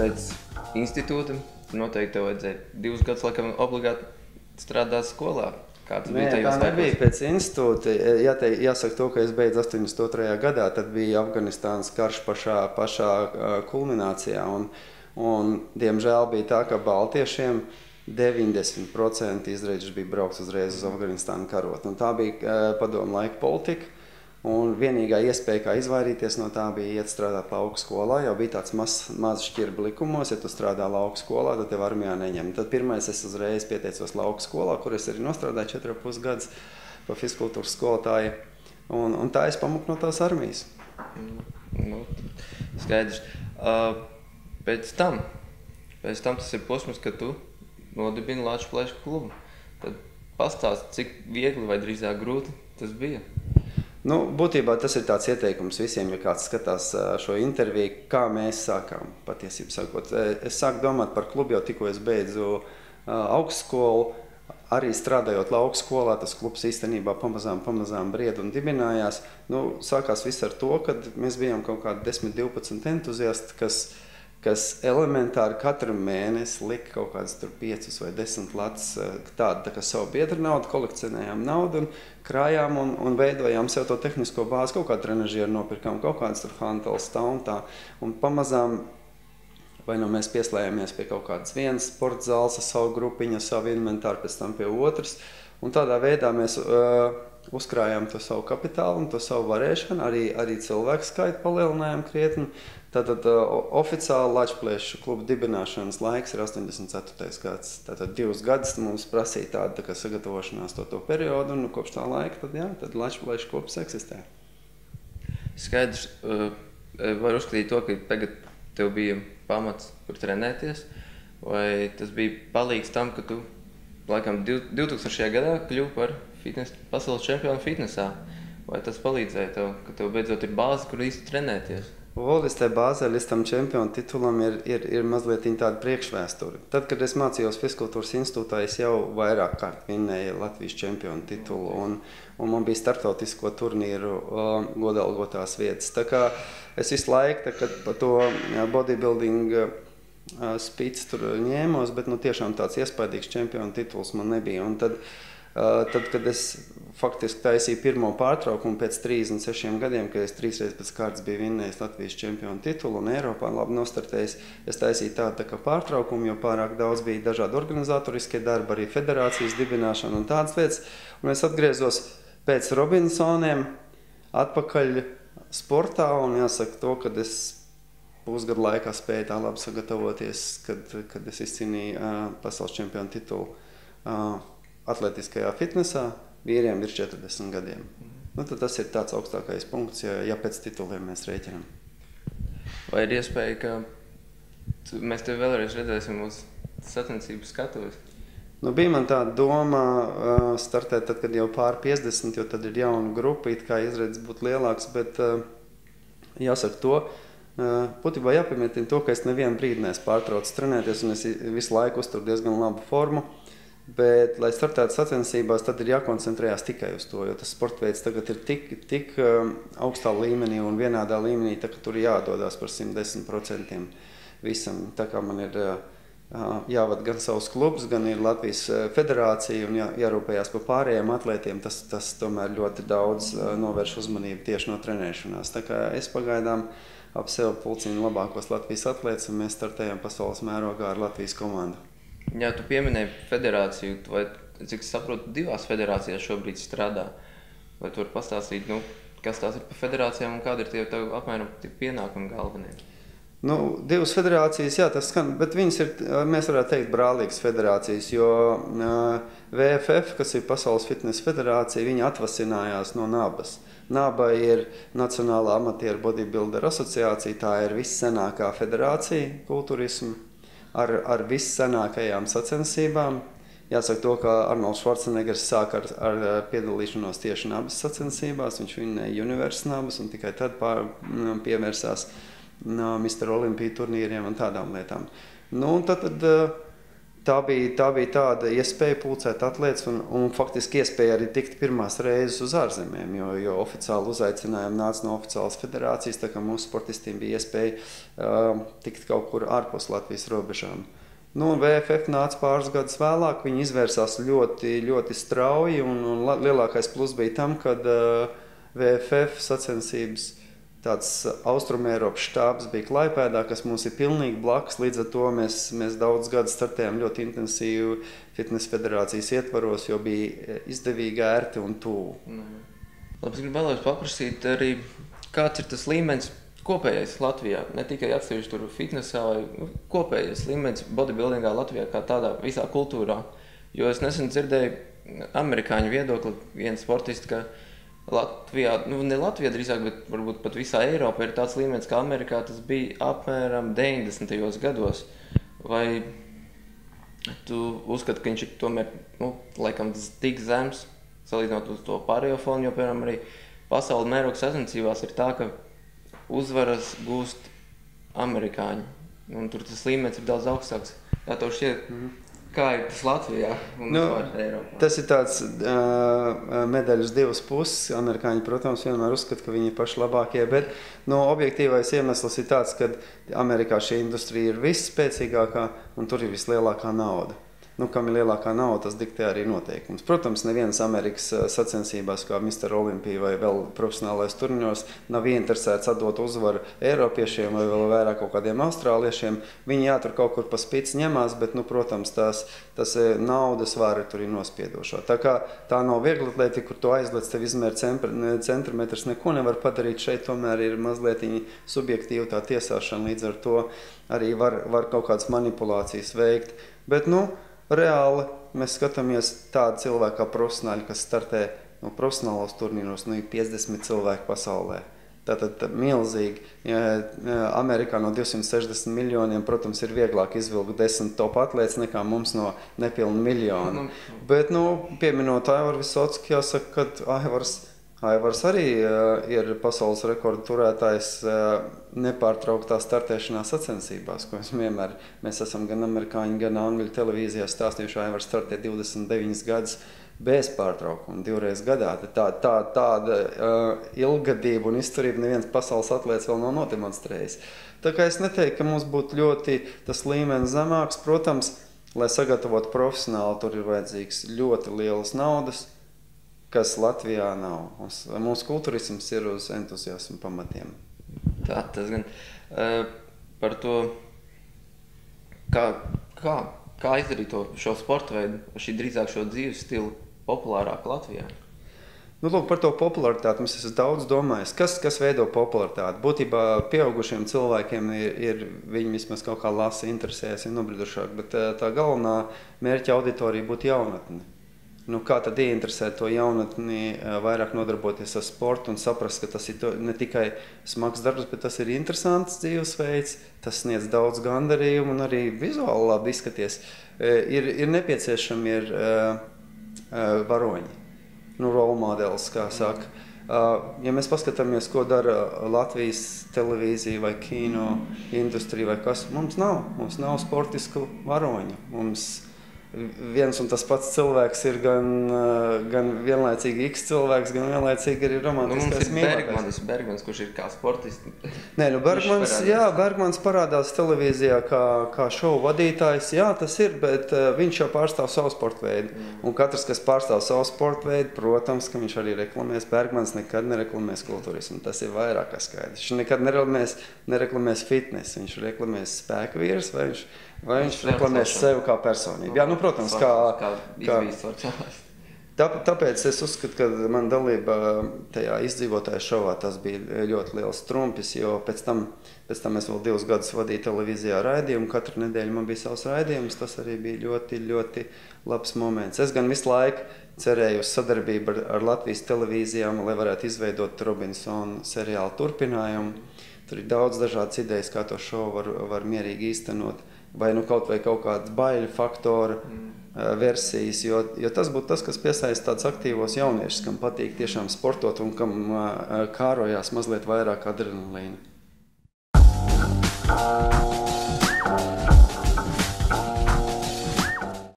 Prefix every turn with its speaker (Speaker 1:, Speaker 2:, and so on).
Speaker 1: pēc institūta noteikti tev vajadzēja 2 gadus laikam obligāti strādāt skolā. Kā tas bija tajos
Speaker 2: tā nebija pēc institūta. Jāsaka to, ka es beidzu 82. gadā, tad bija Afganistānas karš pašā kulminācijā. Un diemžēl bija tā, ka baltiešiem 90% izreidžu bija braukt uzreiz uz Afganistānu karot. Un tā bija padomu laika politika. Un vienīgā iespēja, kā izvairīties no tā, bija iet strādāt lauku skolā. Jau bija tāds maz šķirba likumos, ja tu strādā lauku skolā, tad tev armijā neņem. Tad pirmais es uzreiz pieteicos lauku skolā, kur es arī nostrādāju 4,5 gadus pa fizkultūras skolotāju. Un tā es pamuku no tās armijas.
Speaker 1: Skaidrs. Pēc tam tas ir posms, kad tu nodibini Latvijas Plešu klubu. Tad pastāst, cik viegli vai drīzāk grūti tas bija?
Speaker 2: Būtībā tas ir tāds ieteikums visiem, ja kāds skatās šo interviju, kā mēs sākām, patiesībā sakot. Es sāku domāt par klubu jau tikko es beidzu augstskolu, arī strādājot lauku skolā, tas klubs īstenībā pamazām bried un dibinājās. Sākās viss ar to, kad mēs bijām kaut kādi 10-12 entuziasti, kas elementāri katru mēnesi lika kaut kādas 5 vai 10 latus tādu tā kā savu biedru naudu, kolekcionējām naudu un krājām un veidojām sev to tehnisko bāzi, kaut kādu trenažieru nopirkām, kaut kādas tur hanteles tā un tā. Un pamazām vai mēs pieslējāmies pie kaut kādas vienas sporta zāles ar savu grupiņu, savu inventāru, pēc tam pie otras. Un tādā veidā mēs uzkrājām to savu kapitālu un to savu varēšanu, arī cilvēku skaitu palielinājām krietni. Tātad oficiāli Latvijas kluba dibināšanas laiks ir 84. gads. Tātad 2 gadus mums prasīja tāda tā kā sagatavošanās to periodu, un kopš tā laika tad Latvijas klubs eksistē.
Speaker 1: Skaidrs, var uzskatīt to, ka tagad tev bija pamats, kur trenēties, vai tas bija palīgs tam, ka tu laikam 2000. gadā kļuvi par pasaules čempionu fitnesā? Vai tas palīdzēja tev, ka tev beidzot ir bāze, kur īsti trenēties?
Speaker 2: Līdz tai bāzē, līdz tam čempionu titulam ir mazliet tāda priekšvēsture. Tad, kad es mācījos Fizkultūras institūtā, es jau vairāk kārt vinnēju Latvijas čempionu titulu, un man bija starptautisko turnīru godalgotās vietas. Tā kā es visu laiku pa to bodybuilding spīts tur ņēmos, bet tiešām tāds iespaidīgs čempionu tituls man nebija. Un tad, kad es faktiski taisīju pirmo pārtraukumu pēc 36 gadiem, kad es 3 reizes pēc kārtas biju vinnējis Latvijas čempionu titulu un Eiropā labi nostartējis, es taisīju tādu kā pārtraukumu, jo pārāk daudz bija dažādi organizatoriskie darbi, arī federācijas dibināšana un tādas lietas. Un es atgriezos pēc Robinsoniem atpakaļ sportā un jāsaka to, kad es pusgadu laikā spēju tā labi sagatavoties, kad es izcīnīju pasaules čempionu titulu atletiskajā fitnesā, vīriem ir 40 gadiem. Tad tas ir tāds augstākais punkts, ja pēc tituliem mēs rēķinām.
Speaker 1: Vai ir iespēja, ka mēs tevi vēlreiz redzēsim uz sacensību skatuves?
Speaker 2: Bija man tāda doma startēt tad, kad jau pār 50, jo tad ir jauna grupa, it kā izredzes būtu lielāks, bet jāsaka to, būtībā jāpiemetina to, ka es nevienu brīdi neesmu pārtraucis trenēties, un es visu laiku uzturu diezgan labu formu. Bet, lai startētu sacensībās, tad ir jākoncentrējās tikai uz to, jo tas sportveids tagad ir tik augstā līmenī un vienādā līmenī, tā ka tur ir jādodās par 110% visam. Tā kā man ir jāvada gan savus klubus, gan ir Latvijas federācija un jārūpējās par pārējiem atlētiem, tas tomēr ļoti daudz novērš uzmanību tieši no trenēšanās. Tā kā es pagaidām ap sevi pulcinu labākos Latvijas atlētus, un mēs startējam pasaules mērogā ar Latvijas komandu.
Speaker 1: Jā, tu pieminēji federāciju, vai, cik es saprotu, 2 federācijās šobrīd strādā. Vai tu vari pastāstīt, kas tās ir par federācijām un kādi ir tie tev apmēram pienākumi galvenie?
Speaker 2: 2 federācijas, jā, tas skan, bet viņas ir, mēs varētu teikt, brālīgas federācijas, jo VFF, kas ir Pasaules fitnesa federācija, viņa atvasinājās no NABAS. NABA ir Nacionālā amatieru bodybuilder asociācija, tā ir vissenākā federācija kulturismu. Ar vissenākajām sacensībām. Jāsaka to, ka Arnolds Švarceneggers sāk ar piedalīšanos tieši NABAS sacensībās. Viņš vinnēja Universe NABAS un tikai tad pievērsās Mr. Olympija turnīriem un tādām lietām. Tad Tā bija tāda iespēja pulcēt atlētas un faktiski iespēja arī tikt pirmās reizes uz ārzemēm, jo oficiāli uzaicinājumi nāca no oficiālas federācijas, tā kā mūsu sportistiem bija iespēja tikt kaut kur ārpus Latvijas robežām. Nu, VFF nāca pāris gadus vēlāk, viņi izvērsās ļoti, ļoti strauji un lielākais plus bija tam, kad VFF sacensības tāds Austrumēropas štābs bija Klaipēdā, kas mums ir pilnīgi blakus, līdz ar to mēs daudz gadus startējām ļoti intensīvu fitnes federācijas ietvaros, jo bija izdevīgi, ērti un tuvu.
Speaker 1: Labi, es vēlos paprasīt arī, kāds ir tas līmenis kopējais Latvijā, ne tikai atsevišķi tur fitnesā, vai kopējais līmenis bodybuildingā Latvijā kā tādā visā kultūrā, jo es nesen dzirdēju amerikāņu viedokli, viens sportists, ka Latvijā, ne Latvijā drīzāk, bet varbūt pat visā Eiropā ir tāds līmenis, kā Amerikā tas bija apmēram 90. gados. Vai tu uzskati, ka viņš ir tomēr, laikam, tik zems, salīdzinot uz to pārējo fonu, jo, piemēram, arī pasaules mēroga sacensībās ir tā, ka uzvaras gūst amerikāņi, un tur tas līmenis ir daudz augstāks. Kā tev šķiet? Kā ir tas Latvijā un Eiropā?
Speaker 2: Tas ir tāds medaļas divas puses. Amerikāņi, protams, vienmēr uzskata, ka viņi ir paši labākie, bet objektīvais iemesls ir tāds, ka Amerikā šī industrija ir visspēcīgākā un tur ir vislielākā nauda. Kam ir lielākā nauda, tas diktē arī noteikums. Protams, nevienas Amerikas sacensībās, kā Mr. Olympija vai vēl profesionālais turnīros, nav ieinteresēts atdot uzvaru Eiropiešiem vai vēl vairāk kaut kādiem austrāliešiem. Viņi tur kaut kur pa spici ņemās, bet, protams, tas naudas vāri tur ir nospiedošo. Tā kā tā nav viegla atlētika, kur tu aizlec, tev izmēr centimetrus, neko nevar padarīt. Šeit tomēr ir mazliet subjektīva tā tiesāšana, līdz ar to arī var kaut kādas manipulācijas veikt. Bet, reāli mēs skatāmies tādu cilvēku kā profesionāļi, kas startē profesionālos turnīros, ir 50 cilvēku pasaulē. Tātad milzīgi. Amerikā no 260 miljoniem, protams, ir vieglāk izvilkt 10 top atlētas nekā mums no nepilnu miljonu. Bet, pieminot Aivaru Visocki, jāsaka, ka Aivars arī ir pasaules rekordu turētājs nepārtrauktā startēšanā sacensībās, ko mēs esam gan amerikāņu, gan angļu televīzijā stāstījuši. Aivars startē 29 gadus bez pārtraukuma, 2 reizes gadā. Tāda ilggadība un izturība neviens pasaules atlēts vēl nav nodemonstrējis. Tā kā es neteiktu, ka mums būtu ļoti tas līmenis zemāks. Protams, lai sagatavotu profesionāli, tur ir vajadzīgs ļoti lielas naudas, kas Latvijā nav. Mūsu kultūrisms ir uz entuziasmu pamatiem.
Speaker 1: Tā, tas gan. Par to, kā izdarīt šo sporta veidu, šī drīzāk šo dzīves stilu populārāk Latvijā?
Speaker 2: Par to popularitāti mēs esam daudz domājis. Kas veido popularitāti? Būtībā pieaugušiem cilvēkiem viņi vismaz kaut kā lasa, interesējas, ir nobridušāk, bet tā galvenā mērķa auditorija būtu jaunatne. Kā tad ieinteresēt to jaunatni, vairāk nodarboties ar sportu un saprast, ka tas ir ne tikai smags darbs, bet tas ir interesants dzīvesveids, tas sniedz daudz gandarījumu un arī vizuāli labi izskaties. Ir nepieciešami varoņi, role modelis, kā saka. Ja mēs paskatāmies, ko dara Latvijas televīzija vai kino industrija vai kas, mums nav sportisku varoņu. Mums viens un tas pats cilvēks ir gan vienlaicīgi X cilvēks, gan vienlaicīgi arī romantiskais mīlētājs.
Speaker 1: Mums ir Bergmans, kurš ir kā sportists.
Speaker 2: Bergmans parādās televīzijā kā šovu vadītājs. Jā, tas ir, bet viņš jau pārstāv savu sporta veidu. Un katrs, kas pārstāv savu sporta veidu, protams, ka viņš arī reklamēs. Bergmans nekad nereklamēs kultūrismu. Tas ir vairāk kā skaidrs. Viņš nekad nereklamēs fitness. Viņš reklamēs spēka vīrus vai viņš reklamēs sevi kā personību. Jā, protams, kā
Speaker 1: izvīstot.
Speaker 2: Tāpēc es uzskatu, ka man dalība tajā izdzīvotāju šovā tas bija ļoti liels trumpis, jo pēc tam es vēl 2 gadus vadīju televīzijā raidījumu, katru nedēļu man bija savs raidījums, tas arī bija ļoti, ļoti labs moments. Es gan visu laiku cerēju uz sadarbību ar Latvijas televīzijām, lai varētu izveidot Robinsona seriālu turpinājumu. Tur ir daudz dažādas idejas, kā to šovu var mierīgi īstenot. Vai kaut kāda baiļu faktora versijas, jo tas būtu tas, kas piesaista tādus aktīvos jauniešus, kam patīk tiešām sportot un kam kārojās mazliet vairāk adrenalīna.